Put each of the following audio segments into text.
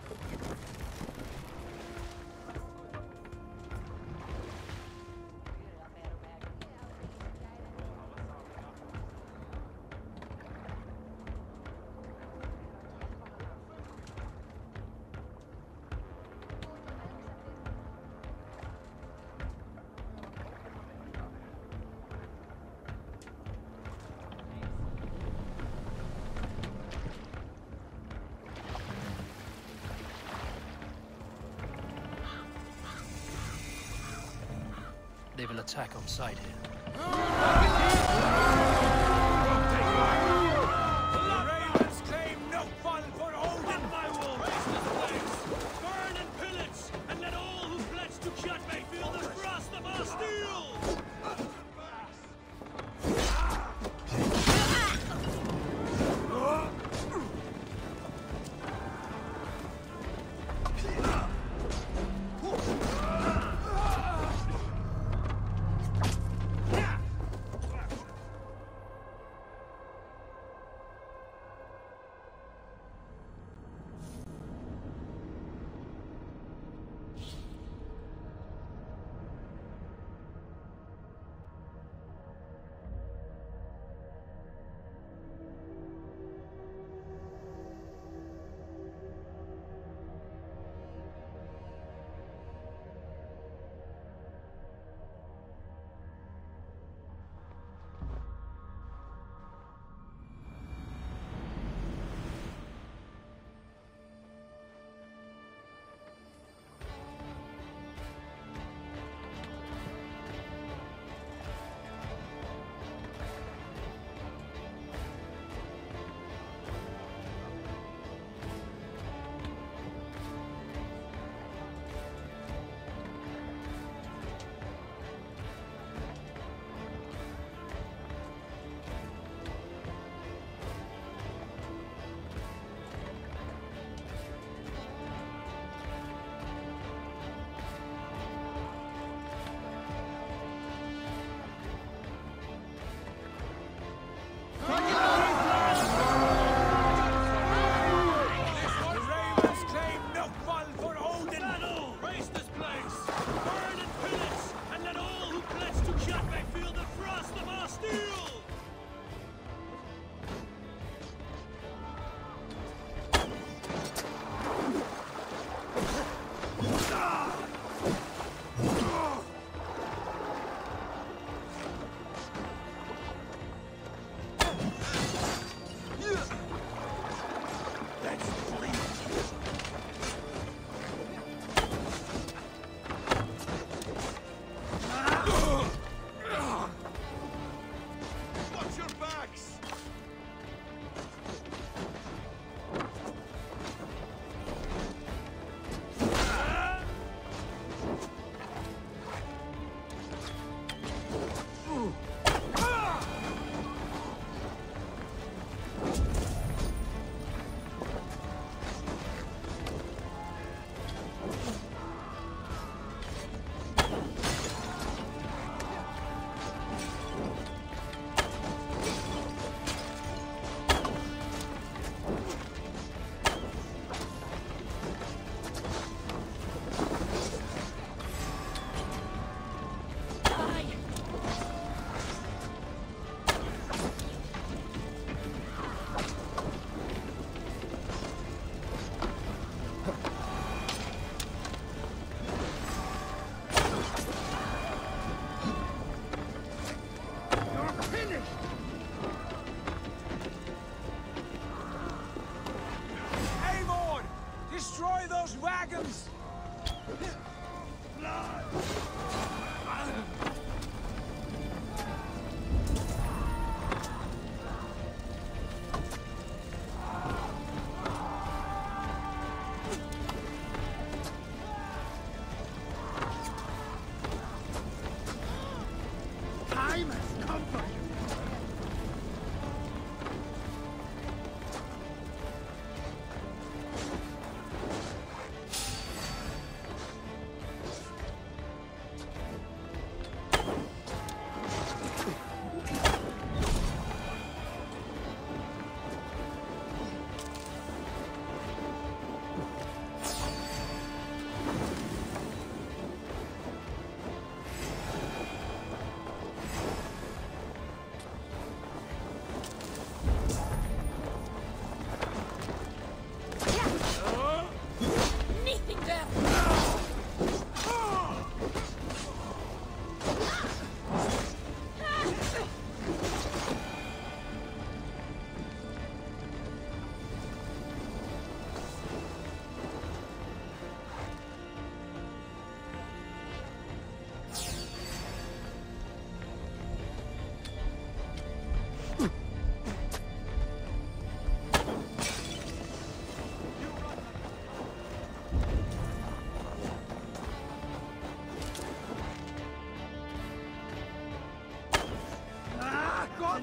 They will attack on sight here. Ravens claim no fun for Odin, my wolves! Burn and pillage, and let all who pledge to Kjotve feel the frost of our steel!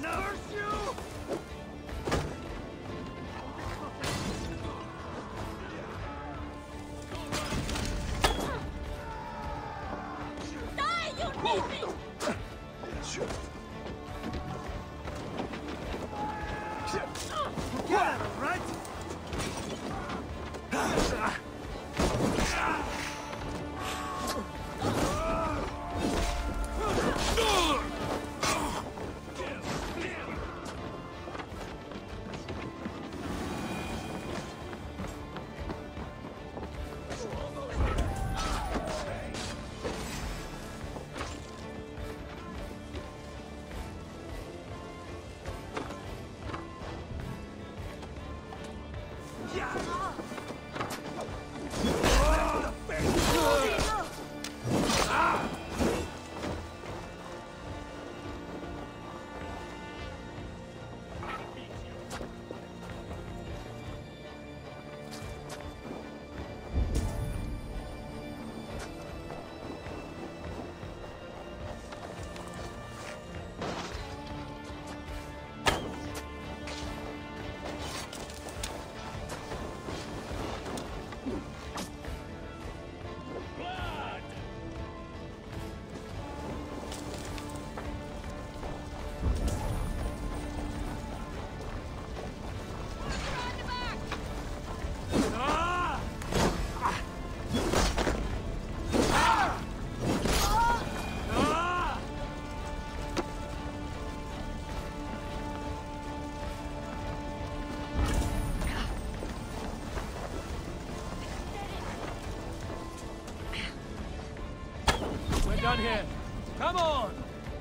Curse you! Die, you native! Get him, right? Done here. Come on!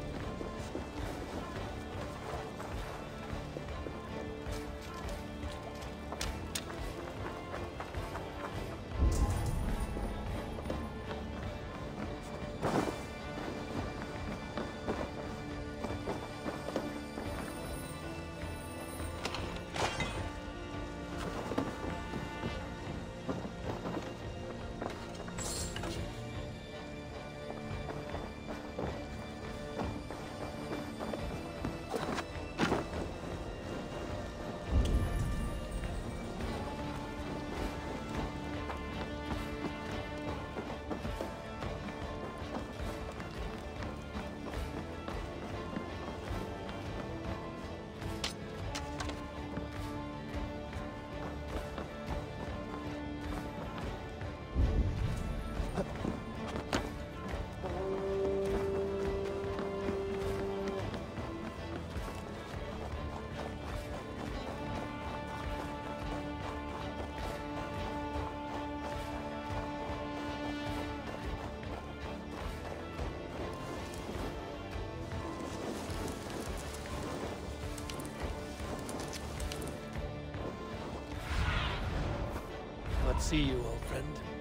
Let's see you, old friend.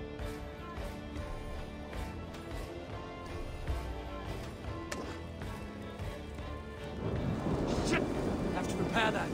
Shit! Have to repair that.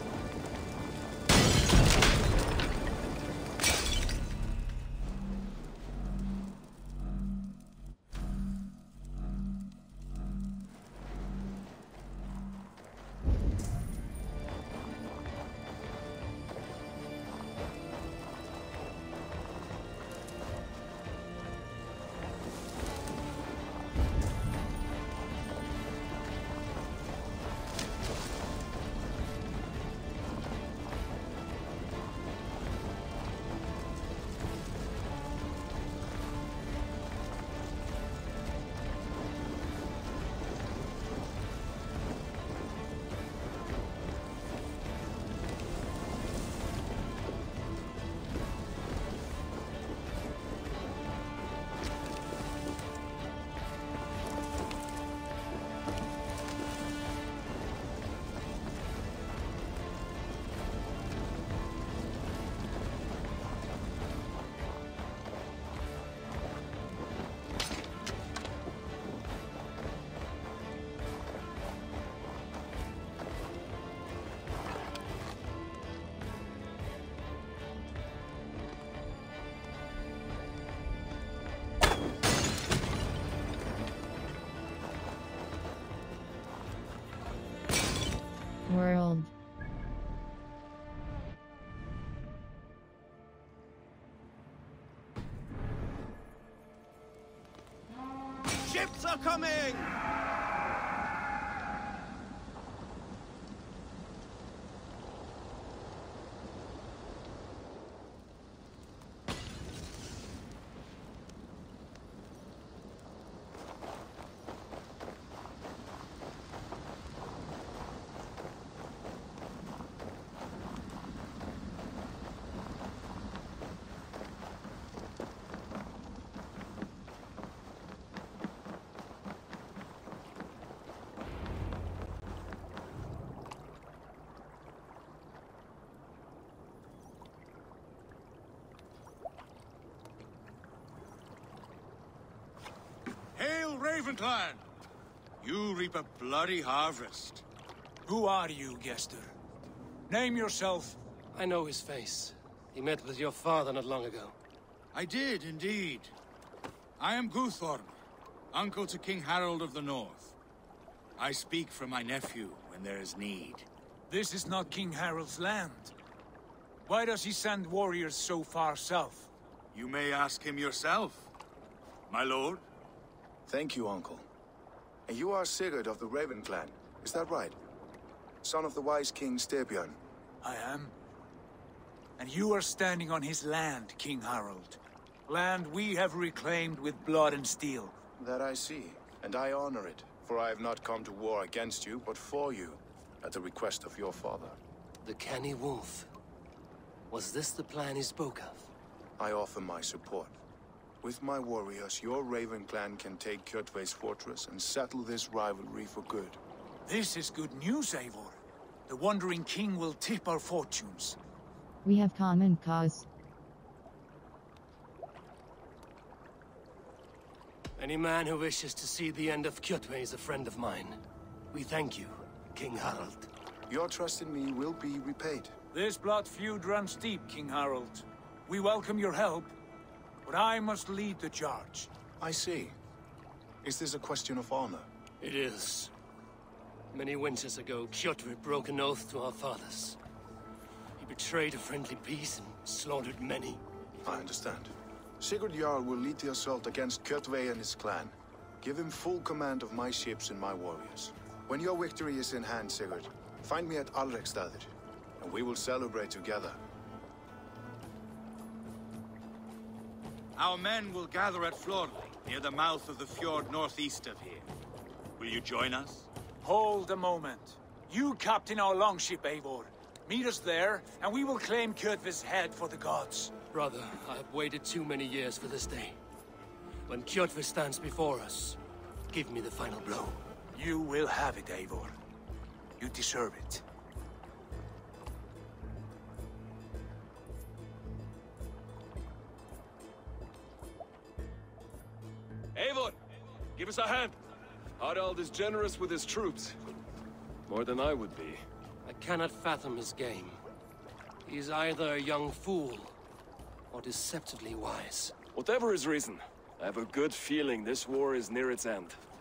World. Ships are coming! Hail, Ravenclan! You reap a bloody harvest. Who are you, Gester? Name yourself. I know his face. He met with your father not long ago. I did, indeed. I am Guthorm, uncle to King Harold of the North. I speak for my nephew when there is need. This is not King Harold's land. Why does he send warriors so far south? You may ask him yourself, my lord. Thank you, uncle. And you are Sigurd of the Raven clan, is that right? Son of the wise King Styrbjörn. I am. And you are standing on his land, King Harold. Land we have reclaimed with blood and steel. That I see, and I honor it, for I have not come to war against you, but for you, at the request of your father. The Canny Wolf. Was this the plan he spoke of? I offer my support. With my warriors, your Raven clan can take Kjotve's fortress and settle this rivalry for good. This is good news, Eivor. The Wandering King will tip our fortunes. We have common cause. Any man who wishes to see the end of Kjotve is a friend of mine. We thank you, King Harald. Your trust in me will be repaid. This blood feud runs deep, King Harold. We welcome your help, but I must lead the charge. I see. Is this a question of honor? It is. Many winters ago, Kjotve broke an oath to our fathers. He betrayed a friendly peace and slaughtered many. I understand. Sigurd Jarl will lead the assault against Kjotve and his clan. Give him full command of my ships and my warriors. When your victory is in hand, Sigurd, find me at Alrekstadir, and we will celebrate together. Our men will gather at Florli, near the mouth of the fjord northeast of here. Will you join us? Hold a moment. You captain our longship, Eivor. Meet us there, and we will claim Kjotve's head for the gods. Brother, I have waited too many years for this day. When Kjotve stands before us, give me the final blow. You will have it, Eivor. You deserve it. Eivor, give us a hand. Harald is generous with his troops. More than I would be. I cannot fathom his game. He is either a young fool, or deceptively wise. Whatever his reason, I have a good feeling this war is near its end.